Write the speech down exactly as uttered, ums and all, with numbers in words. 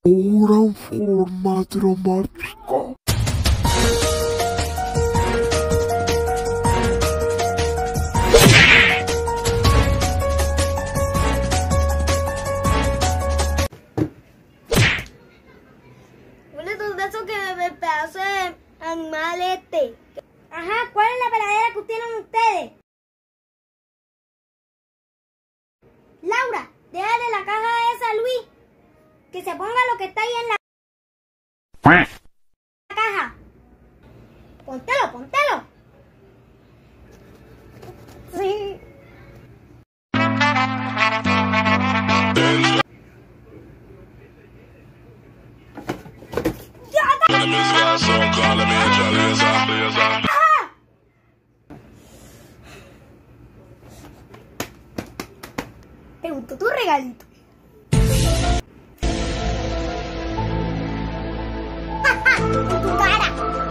Ahora en forma dramática. ¿Cuál es el beso que me pedazo de animal este? Ajá, ¿cuál es la peladera que tienen ustedes? Laura, déjale la caja esa a Luis. Que se ponga lo que está ahí en la caja. Póntelo, póntelo. Sí. ¿Te gustó tu regalito? ¡Ja, ja! ¡En tu cara!